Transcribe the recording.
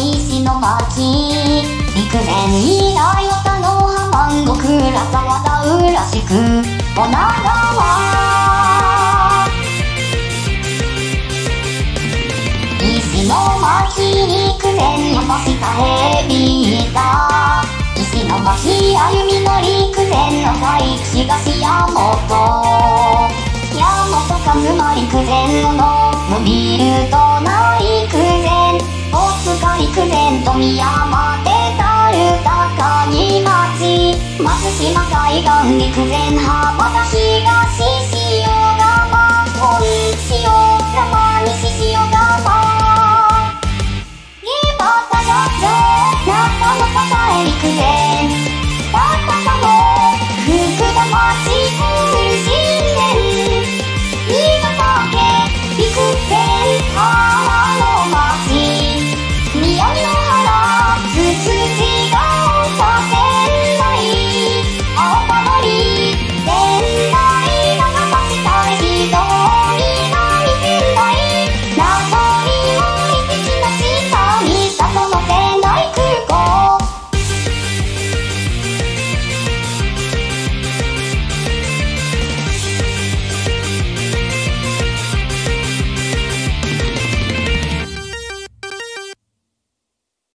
石の町、陸前以来は田の浜んど倉沢田浦宿女川、石の町陸前山下へびいた、石の町歩みの陸前の大工東山本、山本かずま陸前の伸びるとな陸前、大塚陸前富山でたる高木町、松島海岸陸前浜田東塩釜本塩玉西塩釜